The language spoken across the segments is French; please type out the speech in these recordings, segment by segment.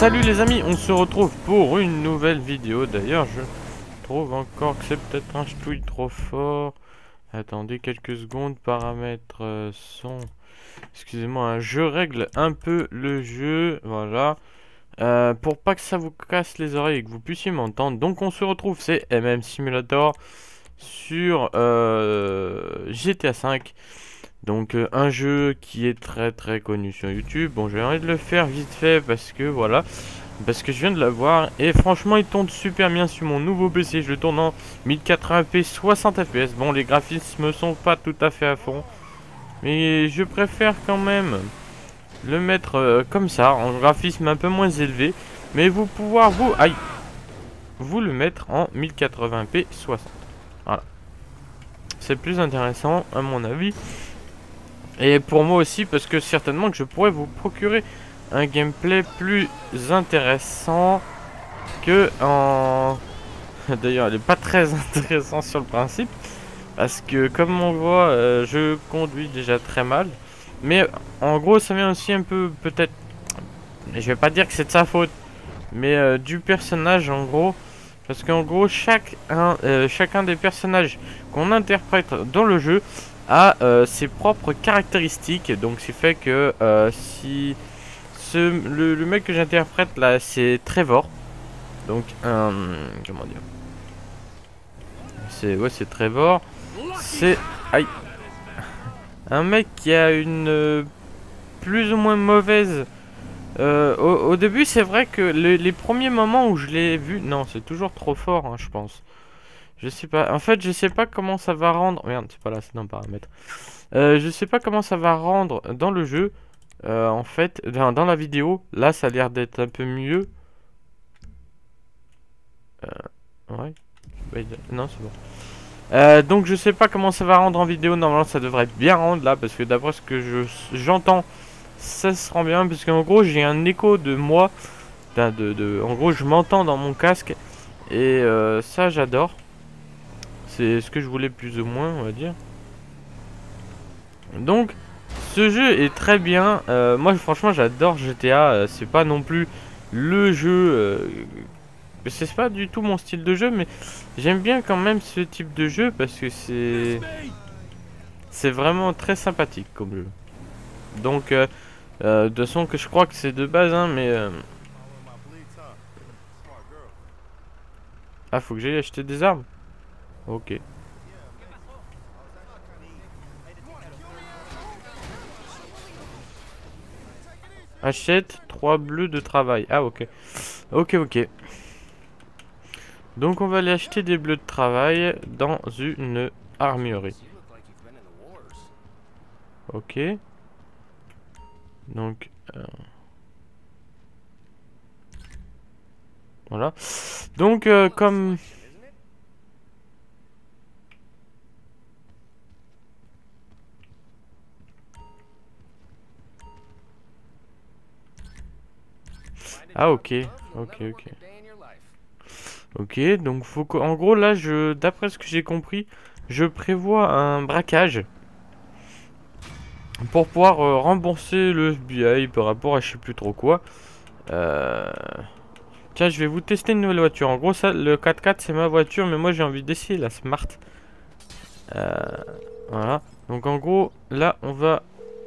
Salut les amis, on se retrouve pour une nouvelle vidéo. D'ailleurs, je trouve encore que c'est peut-être un ch'touille trop fort. Attendez quelques secondes, paramètres son. Excusez-moi, hein, je règle un peu le jeu, voilà. Pour pas que ça vous casse les oreilles et que vous puissiez m'entendre. Donc on se retrouve, c'est MM Simulator sur GTA 5. Donc un jeu qui est très connu sur YouTube. Bon, j'ai envie de le faire vite fait parce que voilà, parce que je viens de l'avoir et franchement il tourne super bien sur mon nouveau PC. Je le tourne en 1080p 60 fps. Bon, les graphismes sont pas tout à fait à fond, mais je préfère quand même le mettre comme ça, en graphisme un peu moins élevé, mais vous pouvoir vous le mettre en 1080p 60. Voilà, c'est plus intéressant à mon avis. Et pour moi aussi, parce que certainement que je pourrais vous procurer un gameplay plus intéressant que en... D'ailleurs, il n'est pas très intéressant sur le principe. Parce que comme on voit, je conduis déjà très mal. Mais en gros, ça vient aussi un peu, peut-être... Je vais pas dire que c'est de sa faute. Mais du personnage, en gros. Parce qu'en gros, chacun des personnages qu'on interprète dans le jeu a ses propres caractéristiques. Donc c'est fait que si le mec que j'interprète là, c'est Trevor. Donc comment dire, c'est Trevor. C'est un mec qui a une plus ou moins mauvaise au début. C'est vrai que les premiers moments où je l'ai vu, non, c'est toujours trop fort, hein, je pense. Je sais pas, en fait je sais pas comment ça va rendre. Merde, c'est pas là, c'est dans le paramètre. Je sais pas comment ça va rendre dans le jeu. En fait, dans la vidéo, là ça a l'air d'être un peu mieux. Ouais. Non, c'est bon. Donc je sais pas comment ça va rendre en vidéo. Normalement ça devrait bien rendre là, parce que d'après ce que j'entends, ça se rend bien. Parce qu'en gros j'ai un écho de moi. En gros je m'entends dans mon casque. Et ça j'adore. C'est ce que je voulais plus ou moins, on va dire. Donc ce jeu est très bien. Moi franchement j'adore GTA. C'est pas non plus le jeu, c'est pas du tout mon style de jeu, mais j'aime bien quand même ce type de jeu parce que c'est vraiment très sympathique comme jeu. Donc de toute façon, que je crois que c'est de base, hein, mais ah, faut que j'aille acheter des armes. Ok. Achète 3 bleus de travail. Ah, ok. Ok. Donc on va aller acheter des bleus de travail dans une armurerie. Ok. Donc voilà. Donc comme... Ah, ok. Ok, donc faut que... En gros là, d'après ce que j'ai compris, je prévois un braquage pour pouvoir rembourser le FBI par rapport à je sais plus trop quoi. Tiens, je vais vous tester une nouvelle voiture. En gros, ça, le 4x4 c'est ma voiture, mais moi j'ai envie d'essayer la Smart. Voilà. Donc en gros, là on va...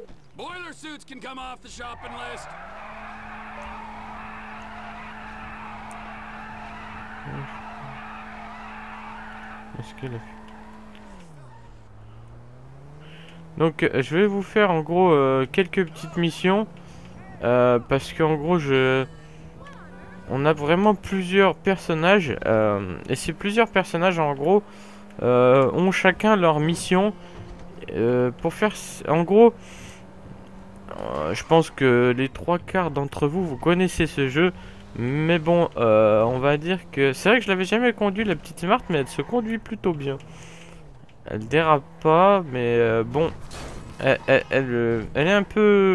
Donc je vais vous faire en gros quelques petites missions. Parce qu'en gros on a vraiment plusieurs personnages. Et ces plusieurs personnages en gros ont chacun leur mission. Pour faire... En gros... je pense que les 3/4 d'entre vous, vous connaissez ce jeu. Mais bon, on va dire que... C'est vrai que je l'avais jamais conduit, la petite Smart, mais elle se conduit plutôt bien. Elle dérape pas, mais bon... Elle est un peu...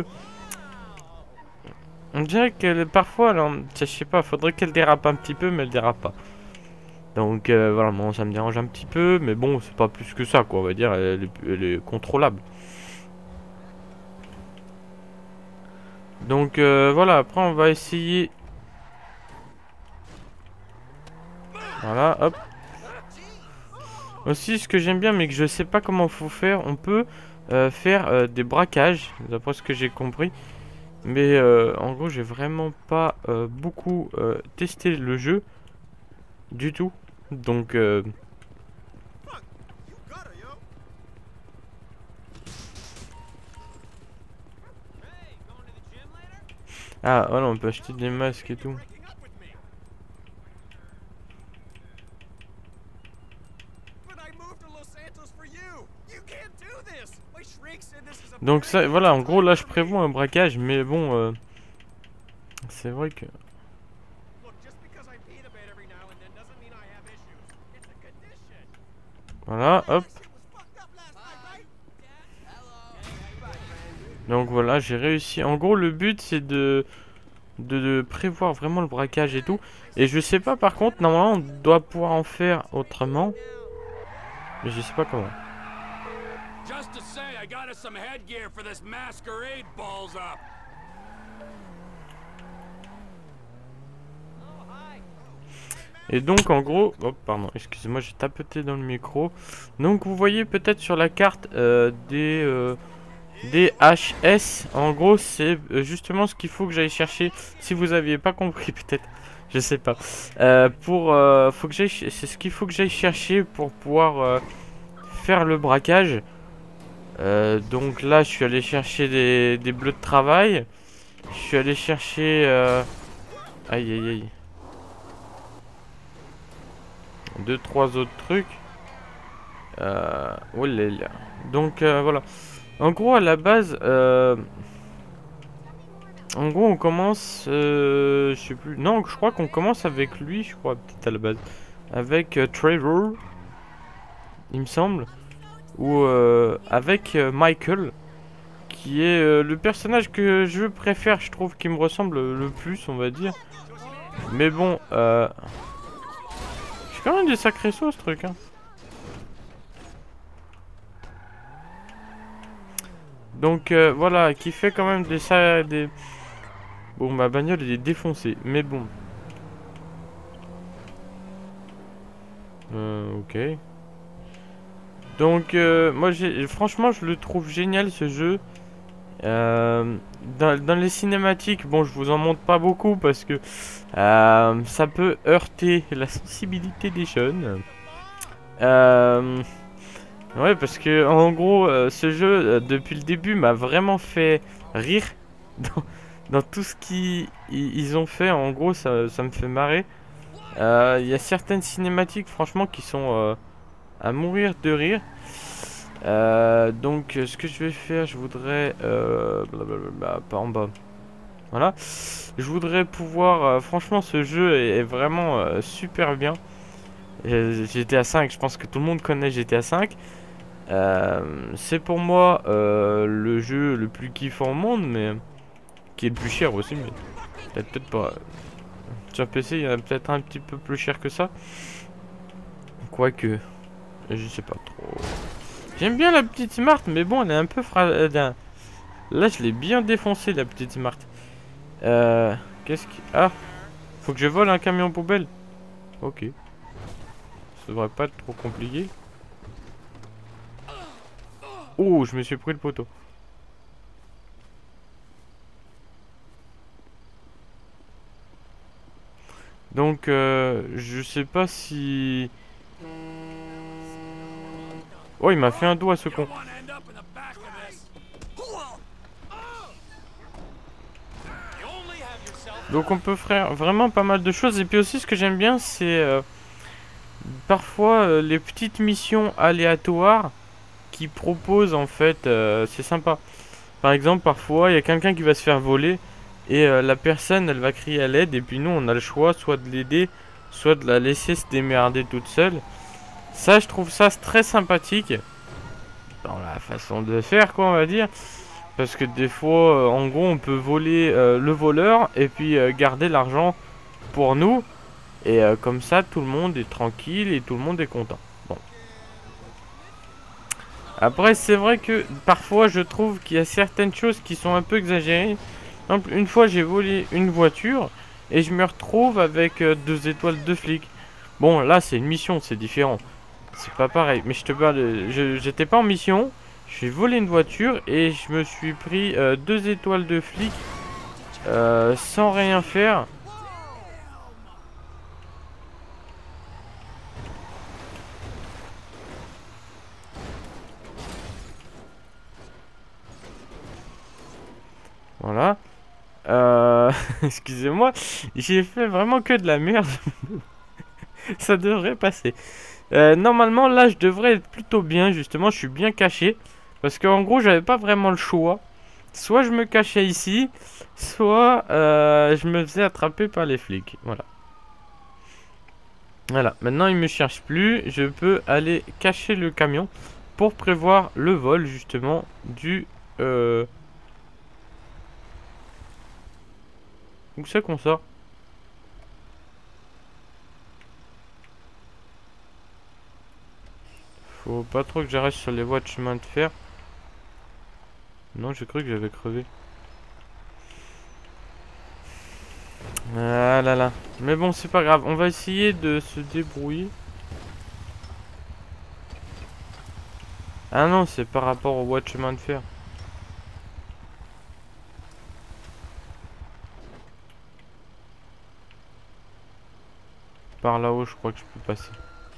On dirait qu'elle parfois, je sais pas, faudrait qu'elle dérape un petit peu, mais elle dérape pas. Donc voilà, bon, ça me dérange un petit peu, mais bon, c'est pas plus que ça, quoi, on va dire, elle est contrôlable. Donc voilà, après on va essayer Voilà, hop. Aussi, ce que j'aime bien, mais que je sais pas comment faut faire, on peut faire des braquages, d'après ce que j'ai compris. Mais en gros, j'ai vraiment pas beaucoup testé le jeu du tout. Donc, ah, voilà, on peut acheter des masques et tout. Donc ça, voilà, en gros, là, je prévois un braquage, mais bon, c'est vrai que... Voilà, hop. Donc voilà, j'ai réussi. En gros, le but, c'est de prévoir vraiment le braquage et tout. Et je sais pas, par contre, normalement, on doit pouvoir en faire autrement. Mais je sais pas comment. Et donc en gros, oh pardon, excusez-moi, j'ai tapoté dans le micro. Donc vous voyez peut-être sur la carte des HS. En gros, c'est justement ce qu'il faut que j'aille chercher. Si vous aviez pas compris, peut-être, je sais pas. Faut que j'aille, c'est ce qu'il faut que j'aille chercher pour pouvoir faire le braquage. Donc là, je suis allé chercher des bleus de travail. Je suis allé chercher. Aïe aïe aïe. 2-3 autres trucs. Oh là là. Donc voilà. En gros, à la base, en gros, on commence, je sais plus. Non, je crois qu'on commence avec lui, je crois, peut-être à la base, avec Trevor, il me semble, ou avec Michael, qui est le personnage que je préfère, je trouve, qui me ressemble le plus, on va dire. Mais bon, c'est quand même des sacrés sauts, ce truc, hein. Donc voilà, qui fait quand même des... Bon, ma bagnole elle est défoncée, mais bon. Ok. Donc moi franchement je le trouve génial ce jeu. Dans les cinématiques, bon je vous en montre pas beaucoup parce que ça peut heurter la sensibilité des jeunes. Ouais, parce que en gros, ce jeu, depuis le début, m'a vraiment fait rire dans tout ce qu'ils ont fait. En gros, ça me fait marrer. Il y a certaines cinématiques, franchement, qui sont à mourir de rire. Donc, ce que je vais faire, je voudrais... blablabla, pas en bas. Voilà. Je voudrais pouvoir... franchement, ce jeu est vraiment super bien. GTA 5, je pense que tout le monde connaît GTA 5. C'est pour moi le jeu le plus kiffant au monde, mais qui est le plus cher aussi, mais peut-être pas. Sur PC, il y en a peut-être un petit peu plus cher que ça. Quoique, je sais pas trop. J'aime bien la petite Smart, mais bon, elle est un peu Là, je l'ai bien défoncé, la petite Smart. Qu'est-ce qui... Ah, faut que je vole un camion poubelle. Ok. Ça devrait pas être trop compliqué. Oh, je me suis pris le poteau. Donc, je sais pas si... Oh, il m'a fait un doigt, ce con. Donc, on peut faire vraiment pas mal de choses. Et puis aussi, ce que j'aime bien, c'est... parfois, les petites missions aléatoires qui proposent, en fait, c'est sympa. Par exemple, parfois, il y a quelqu'un qui va se faire voler et la personne, elle va crier à l'aide et puis nous, on a le choix soit de l'aider, soit de la laisser se démerder toute seule. Ça, je trouve ça très sympathique dans la façon de faire, quoi, on va dire. Parce que des fois, en gros, on peut voler le voleur et puis garder l'argent pour nous. Et comme ça, tout le monde est tranquille et tout le monde est content. Bon. Après, c'est vrai que parfois, je trouve qu'il y a certaines choses qui sont un peu exagérées. Par exemple, une fois, j'ai volé une voiture et je me retrouve avec 2 étoiles de flic. Bon, là, c'est une mission, c'est différent. C'est pas pareil. Mais je te parle, j'étais pas en mission. J'ai volé une voiture et je me suis pris 2 étoiles de flic sans rien faire. Voilà. Excusez-moi, j'ai fait vraiment que de la merde. Ça devrait passer. Normalement, là, je devrais être plutôt bien. Justement, je suis bien caché. Parce qu'en gros, j'avais pas vraiment le choix. Soit je me cachais ici, soit je me faisais attraper par les flics. Voilà. Voilà. Maintenant, ils me cherchent plus. Je peux aller cacher le camion pour prévoir le vol, justement, du... Où c'est qu'on sort? Faut pas trop que j'arrête sur les voies de chemin de fer. Non, j'ai cru que j'avais crevé. Ah là là. Mais bon, c'est pas grave. On va essayer de se débrouiller. Ah non, c'est par rapport aux voies de chemin de fer. Par là-haut, je crois que je peux passer.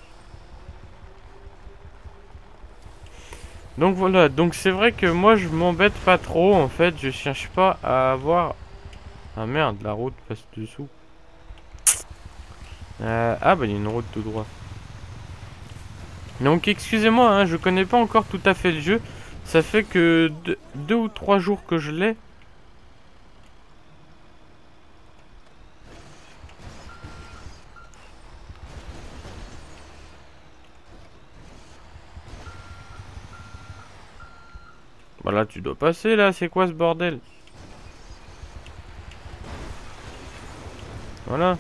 Donc voilà, donc c'est vrai que moi je m'embête pas trop en fait, je cherche pas à avoir... Ah merde, la route passe dessous. Ah bah il y a une route tout droit. Donc excusez-moi, hein, je connais pas encore tout à fait le jeu. Ça fait que 2 ou 3 jours que je l'ai. Bah là tu dois passer là, c'est quoi ce bordel? Voilà.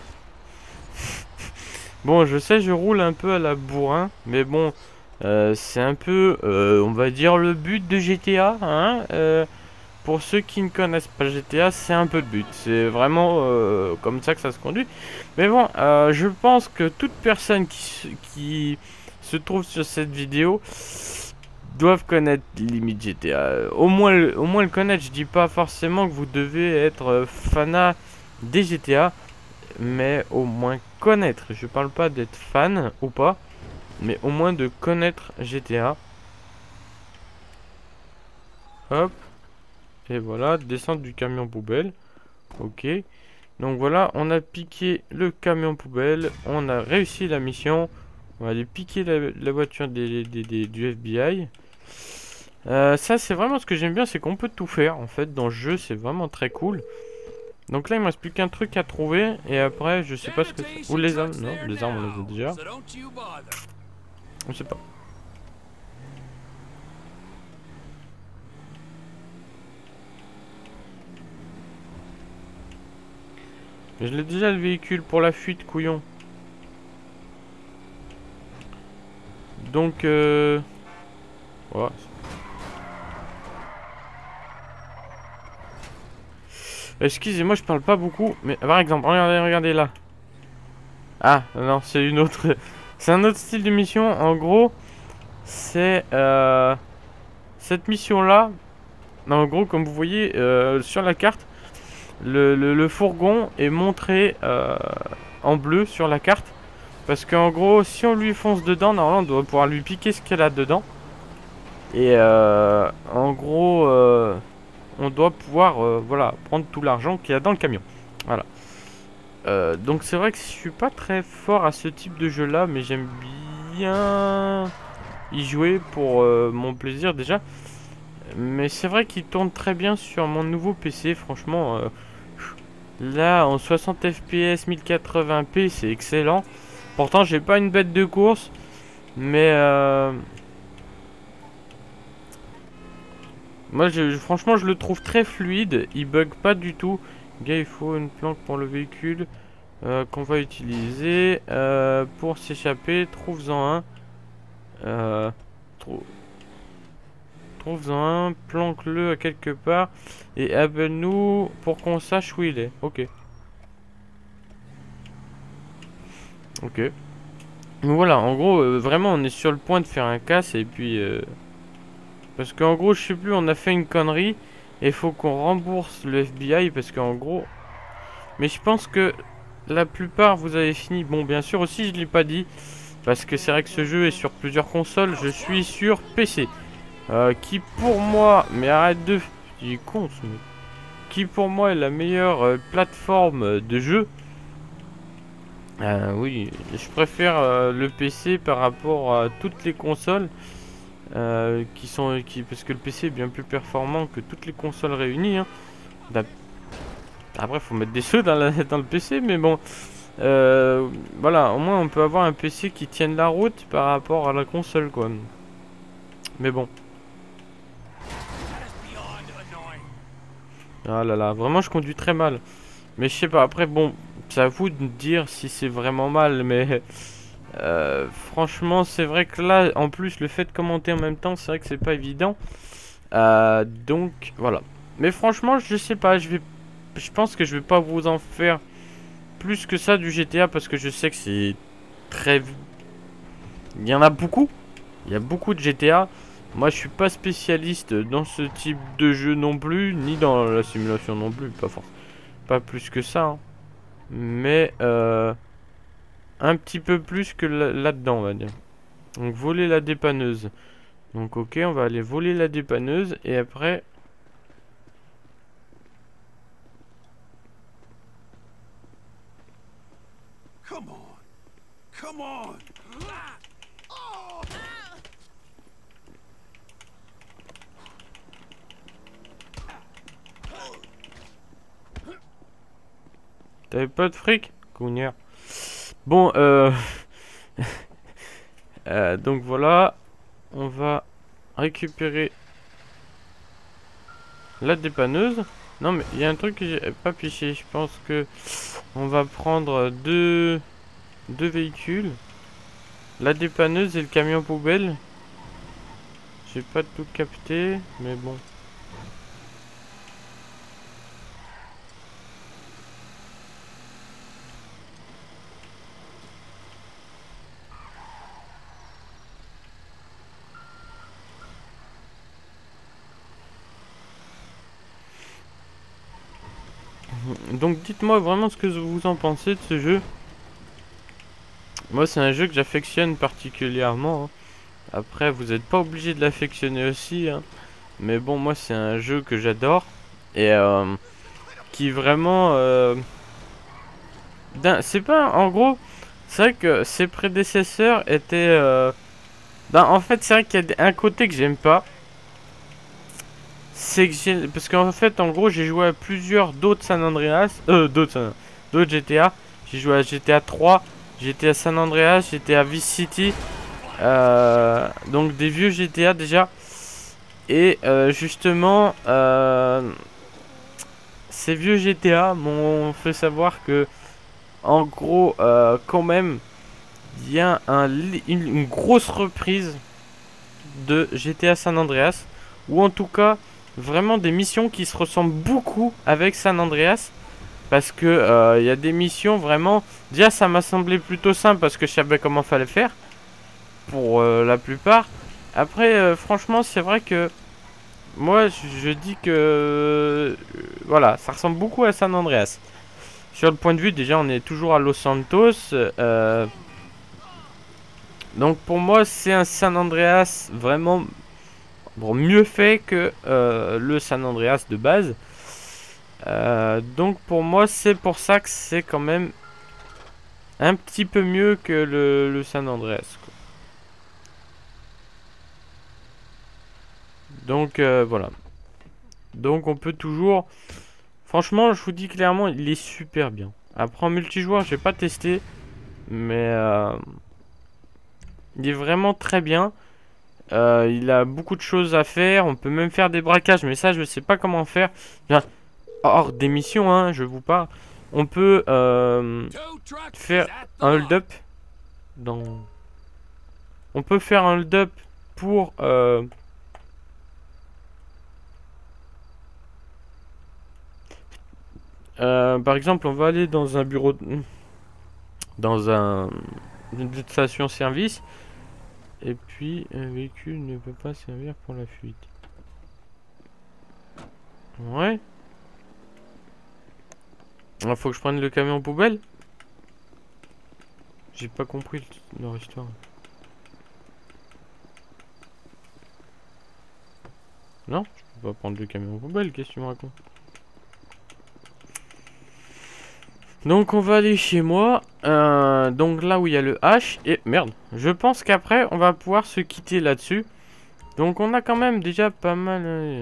Bon, je sais, je roule un peu à la bourrin, mais bon, c'est un peu, on va dire, le but de GTA, hein. Pour ceux qui ne connaissent pas GTA, c'est un peu le but. C'est vraiment comme ça que ça se conduit. Mais bon, je pense que toute personne qui se trouve sur cette vidéo doivent connaître limite GTA. Au moins le connaître. Je dis pas forcément que vous devez être fanat des GTA, mais au moins connaître. Je parle pas d'être fan ou pas, mais au moins de connaître GTA. Hop. Et voilà, descente du camion poubelle. Ok. Donc voilà, on a piqué le camion poubelle. On a réussi la mission. On va aller piquer la voiture du FBI. Ça, c'est vraiment ce que j'aime bien, c'est qu'on peut tout faire. En fait, dans le jeu, c'est vraiment très cool. Donc là, il me reste plus qu'un truc à trouver. Et après, je sais pas ce que c'est. Ou les armes. Non, les armes, on les a déjà. On sait pas. Mais je l'ai déjà le véhicule pour la fuite, couillon. Donc, ouais. Excusez-moi, je parle pas beaucoup. Mais par exemple, regardez là. Ah, non, c'est une autre... C'est un autre style de mission. En gros, c'est... cette mission-là... En gros, comme vous voyez sur la carte, le fourgon est montré en bleu sur la carte. Parce qu'en gros, si on lui fonce dedans, normalement, on doit pouvoir lui piquer ce qu'il a dedans. Et en gros, on doit pouvoir voilà, prendre tout l'argent qu'il y a dans le camion. Voilà. Donc c'est vrai que je suis pas très fort à ce type de jeu là, mais j'aime bien y jouer pour mon plaisir déjà. Mais c'est vrai qu'il tourne très bien sur mon nouveau PC, franchement. Là en 60 fps 1080p c'est excellent. Pourtant j'ai pas une bête de course, mais moi franchement je le trouve très fluide, il bug pas du tout. Gars, il faut une planque pour le véhicule. Qu'on va utiliser pour s'échapper. Trouve-en un. Trouve-en un, planque-le à quelque part et appelle-nous pour qu'on sache où il est. Ok. Ok. Donc voilà, en gros, vraiment, on est sur le point de faire un casse et puis... parce qu'en gros, je sais plus, on a fait une connerie et il faut qu'on rembourse le FBI parce qu'en gros... Mais je pense que la plupart, vous avez fini... Bon, bien sûr, aussi, je l'ai pas dit parce que c'est vrai que ce jeu est sur plusieurs consoles. Je suis sur PC. Qui pour moi... Mais arrête de... Il est con, ce mec. Qui pour moi est la meilleure plateforme de jeu. Oui, je préfère le PC par rapport à toutes les consoles parce que le PC est bien plus performant que toutes les consoles réunies. Hein. Après, faut mettre des sous dans, dans le PC, mais bon, voilà, au moins on peut avoir un PC qui tienne la route par rapport à la console, quoi. Mais bon. Ah là là, vraiment, je conduis très mal. Mais je sais pas. Après, bon, c'est à vous de me dire si c'est vraiment mal, mais. Franchement, c'est vrai que là, en plus, le fait de commenter en même temps, c'est vrai que c'est pas évident. Donc, voilà. Mais franchement, je sais pas, je pense que je vais pas vous en faire plus que ça du GTA parce que je sais que c'est très... Il y en a beaucoup. Il y a beaucoup de GTA. Moi, je suis pas spécialiste dans ce type de jeu non plus, ni dans la simulation non plus, pas plus que ça. Hein. Mais, un petit peu plus que là-dedans, on va dire. Donc voler la dépanneuse. Donc ok, on va aller voler la dépanneuse et après... Come on. Come on. T'avais pas de fric? Cognard. Bon, donc voilà. On va récupérer la dépanneuse. Non mais il y a un truc que j'ai pas piché. Je pense que on va prendre deux véhicules. La dépanneuse et le camion poubelle. J'ai pas tout capté, mais bon. Donc dites-moi vraiment ce que vous en pensez de ce jeu. Moi c'est un jeu que j'affectionne particulièrement. Hein. Après vous n'êtes pas obligé de l'affectionner aussi. Hein. Mais bon moi c'est un jeu que j'adore. Et qui vraiment... c'est pas... En gros, c'est vrai que ses prédécesseurs étaient... en fait c'est vrai qu'il y a un côté que j'aime pas. C'est que parce qu'en fait, en gros, j'ai joué à plusieurs d'autres San Andreas. D'autres GTA. J'ai joué à GTA 3, GTA San Andreas, GTA Vice City. Donc des vieux GTA déjà. Et justement, ces vieux GTA m'ont fait savoir que, en gros, quand même, il y a une grosse reprise de GTA San Andreas. Ou en tout cas... Vraiment des missions qui se ressemblent beaucoup avec San Andreas. Parce que il y a des missions vraiment... Déjà ça m'a semblé plutôt simple parce que je savais comment fallait faire. Pour la plupart. Après franchement c'est vrai que... Moi je dis que... voilà, ça ressemble beaucoup à San Andreas. Sur le point de vue déjà on est toujours à Los Santos. Donc pour moi c'est un San Andreas vraiment... Bon, mieux fait que le San Andreas de base. Donc pour moi c'est pour ça que c'est quand même un petit peu mieux que le San Andreas quoi. Donc voilà. Donc on peut toujours... Franchement je vous dis clairement il est super bien. Après en multijoueur j'ai pas testé. Mais il est vraiment très bien. Il a beaucoup de choses à faire. On peut même faire des braquages. Mais ça je sais pas comment faire. Bien, hors des missions hein, je vous parle. On peut faire un hold-up dans... On peut faire un hold-up pour... par exemple, on va aller dans un bureau... dans une station-service. Et puis, un véhicule ne peut pas servir pour la fuite. Ouais. Il faut que je prenne le camion poubelle. J'ai pas compris leur histoire. Non, je peux pas prendre le camion poubelle, qu'est-ce que tu me racontes? Donc on va aller chez moi, donc là où il y a le H, et merde, je pense qu'après on va pouvoir se quitter là-dessus. Donc on a quand même déjà pas mal...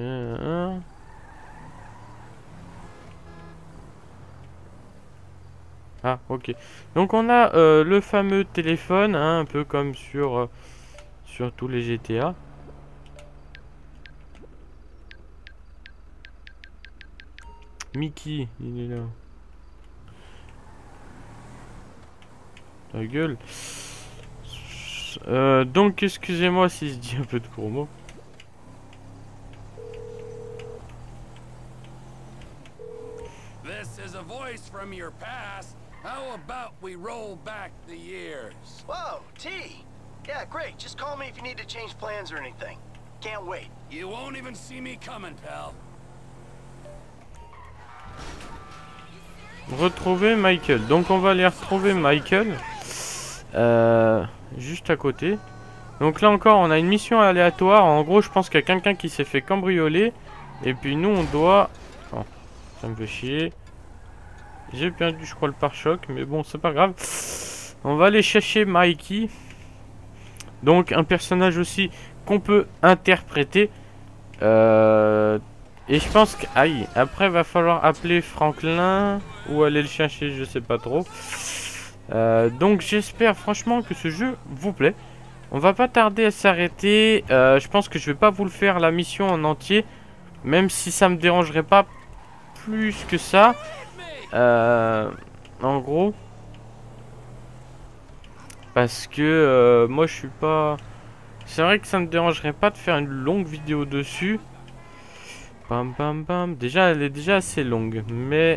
Ah, ok. Donc on a le fameux téléphone, hein, un peu comme sur tous les GTA. Mickey, il est là. Ta gueule. Donc excusez-moi si je dis un peu de gros mots. This is a voice from your past. How about we roll back the years? Whoa, T! Yeah, great. Just call me if you need to change plans or anything. Can't wait. You won't even see me coming, pal. Retrouver Michael. Donc on va aller retrouver Michael. Juste à côté. Donc là encore on a une mission aléatoire. En gros je pense qu'il y a quelqu'un qui s'est fait cambrioler. Et puis nous on doit... Oh, ça me fait chier. J'ai perdu je crois le pare-choc. Mais bon c'est pas grave. On va aller chercher Mikey. Donc un personnage aussi qu'on peut interpréter. Et je pense que... Aïe, après va falloir appeler Franklin. Ou aller le chercher, je sais pas trop. Donc j'espère franchement que ce jeu vous plaît. On va pas tarder à s'arrêter. Je pense que je vais pas vous le faire la mission en entier. Même si ça me dérangerait pas plus que ça. En gros. Parce que moi je suis pas... C'est vrai que ça me dérangerait pas de faire une longue vidéo dessus. Bam bam bam. Déjà elle est déjà assez longue. Mais...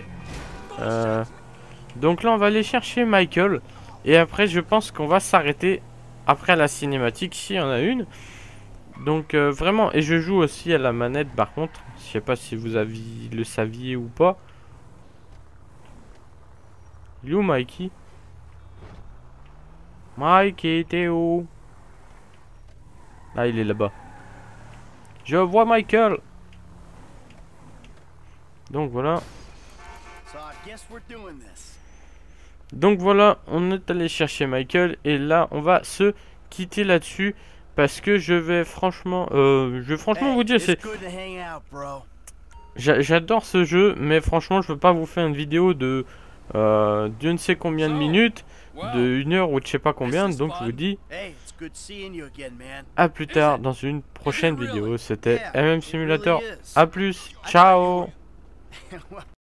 donc là on va aller chercher Michael. Et après je pense qu'on va s'arrêter après la cinématique s'il y en a une. Donc vraiment, et je joue aussi à la manette par contre. Je sais pas si vous le saviez ou pas. Il est où Mikey? Mikey, t'es où? Ah il est là-bas. Je vois Michael. Donc voilà. Donc voilà, on est allé chercher Michael. Et là on va se quitter là-dessus. Parce que je vais franchement vous dire, c'est... J'adore ce jeu, mais franchement je veux pas vous faire une vidéo de je ne sais combien de minutes, de 1 heure ou de je sais pas combien. Donc je vous dis à plus tard dans une prochaine vidéo. C'était MM Simulator, à plus, ciao.